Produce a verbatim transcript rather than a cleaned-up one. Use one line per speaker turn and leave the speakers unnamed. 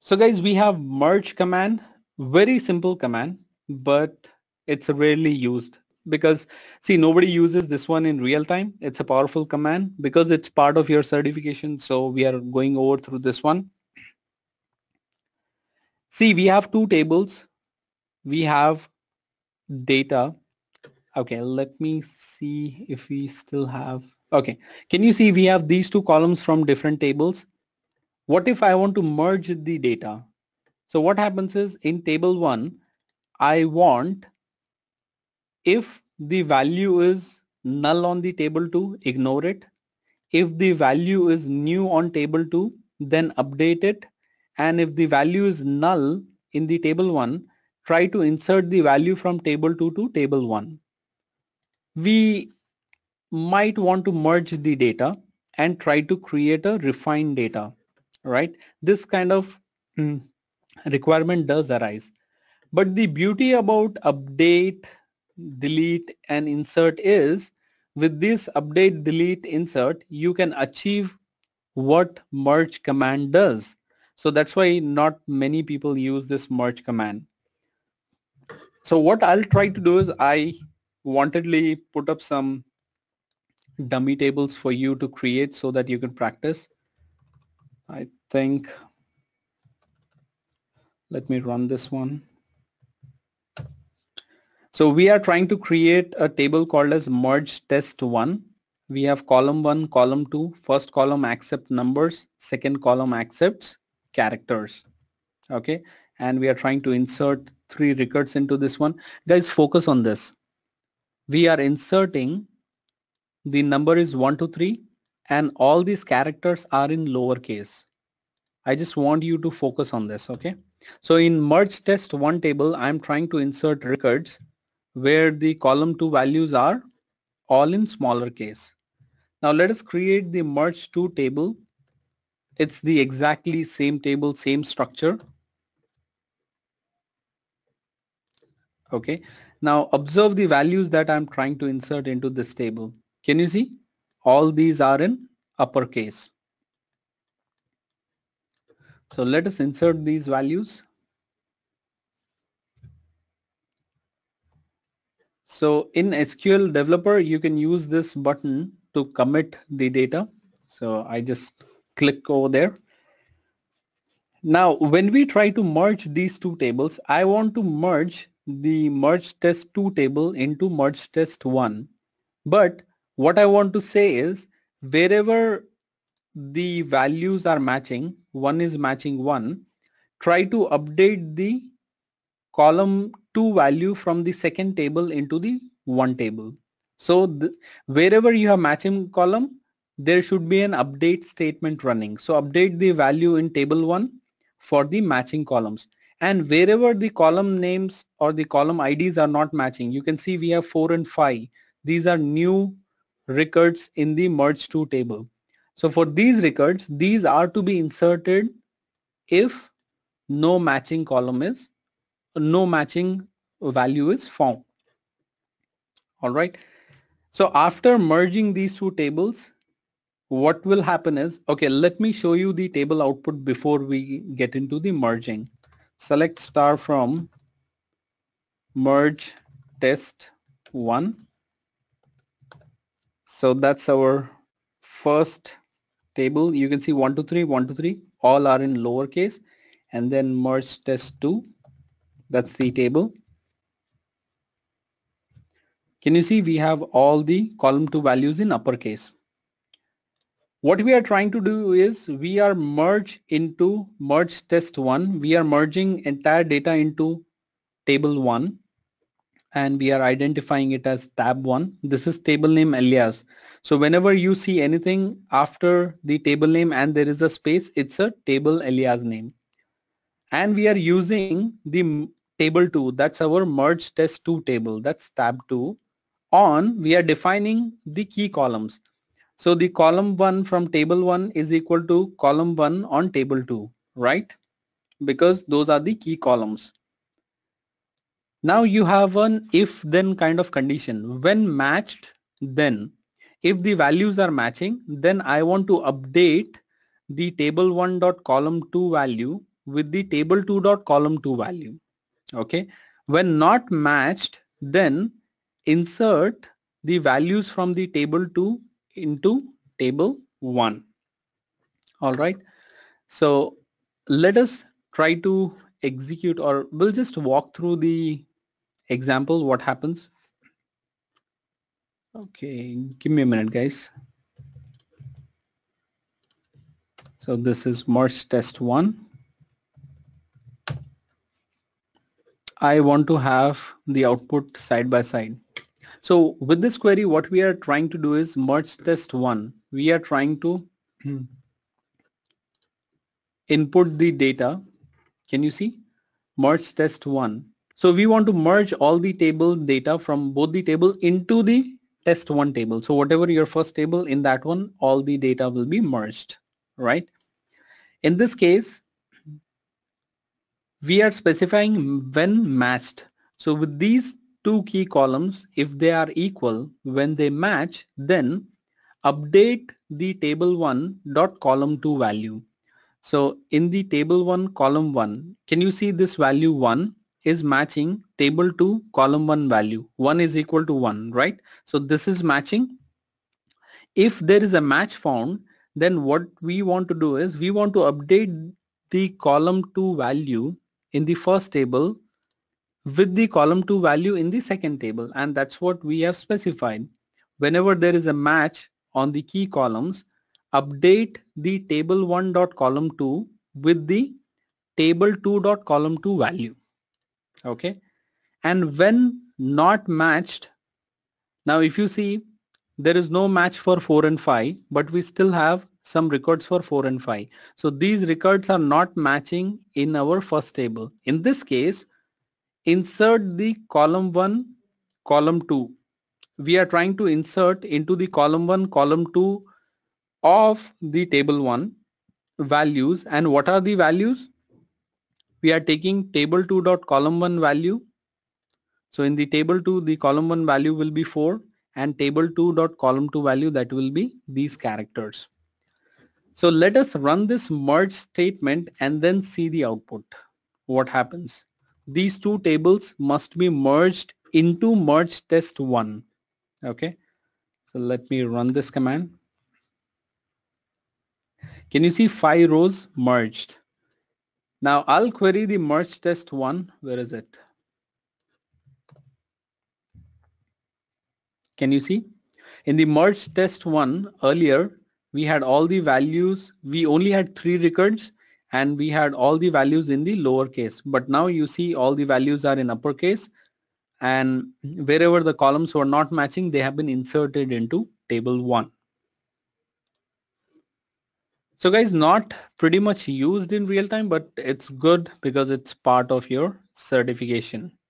So guys, we have merge command, very simple command, but it's rarely used because see, nobody uses this one in real time. It's a powerful command because it's part of your certification. So we are going over through this one. See, we have two tables. We have data. Okay, let me see if we still have, okay. Can you see we have these two columns from different tables? What if I want to merge the data? So what happens is in table one, I want if the value is null on the table two, ignore it. If the value is new on table two, then update it. And if the value is null in the table one, try to insert the value from table two to table one. We might want to merge the data and try to create a refined data, right? This kind of mm, requirement does arise. But the beauty about update, delete and insert is with this update, delete, insert, you can achieve what merge command does. So that's why not many people use this merge command. So what I'll try to do is I wantedly put up some dummy tables for you to create so that you can practice. I think, let me run this one. So we are trying to create a table called as merge test one. We have column one, column two, first column accept numbers, second column accepts characters. Okay. And we are trying to insert three records into this one. Guys, focus on this. We are inserting the number is one to three and all these characters are in lowercase. I just want you to focus on this. Okay. So in merge test one table, I'm trying to insert records where the column two values are all in smaller case. Now let us create the merge two table. It's the exactly same table, same structure. Okay. Now observe the values that I'm trying to insert into this table. Can you see? All these are in uppercase. So let us insert these values. So in S Q L developer, you can use this button to commit the data. So I just click over there. Now, when we try to merge these two tables, I want to merge the merge test two table into merge test one. But what I want to say is wherever the values are matching, one is matching one, try to update the column two value from the second table into the one table. So th wherever you have matching column, there should be an update statement running. So update the value in table one for the matching columns. And wherever the column names or the column I Ds are not matching, you can see we have four and five. These are new records in the merge to table. So for these records, these are to be inserted if no matching column is, no matching value is found. All right. So after merging these two tables, what will happen is, okay, let me show you the table output before we get into the merging. Select star from merge test one. So that's our first table. You can see one, two, three, one, two, three, all are in lowercase, and then merge test two. That's the table. Can you see we have all the column two values in uppercase? What we are trying to do is we are merge into merge test one. We are merging entire data into table one and we are identifying it as tab one. This is table name alias. So whenever you see anything after the table name and there is a space, it's a table alias name. And we are using the table two. That's our merge test two table. That's tab two. On, we are defining the key columns. So the column one from table one is equal to column one on table two, right? Because those are the key columns. Now you have an if then kind of condition. When matched, then if the values are matching, then I want to update the table one dot column two value with the table two dot column two value. Okay. When not matched, then insert the values from the table two into table one. All right. So let us try to execute, or we'll just walk through the example what happens. Okay, give me a minute, guys. So this is merge test one. I want to have the output side by side. So with this query, what we are trying to do is merge test one. We are trying to input the data. Can you see? Merge test one. So we want to merge all the table data from both the table into the test one table. So whatever your first table, in that one, all the data will be merged, right? In this case, we are specifying when matched. So with these two key columns, if they are equal, when they match, then update the table one dot column two value. So in the table one column one, can you see this value one is matching table two column one value? one is equal to one, right? So this is matching. If there is a match found, then what we want to do is we want to update the column two value in the first table with the column two value in the second table, and that's what we have specified. Whenever there is a match on the key columns, update the table one dot column two with the table two dot column two value. Okay, and when not matched, now if you see, there is no match for four and five, but we still have some records for four and five. So these records are not matching in our first table. In this case, insert the column one, column two. We are trying to insert into the column one, column two of the table one values. And what are the values? We are taking table two dot column one value. So in the table two, the column one value will be four, and table two dot column two value, that will be these characters. So let us run this merge statement and then see the output. What happens? These two tables must be merged into merge test one. Okay, so let me run this command. Can you see five rows merged? Now I'll query the merge test one. Where is it? Can you see? In the merge test one earlier, we had all the values. We only had three records and we had all the values in the lowercase. But now you see all the values are in uppercase, and wherever the columns were not matching, they have been inserted into table one. So guys, not pretty much used in real time, but it's good because it's part of your certification.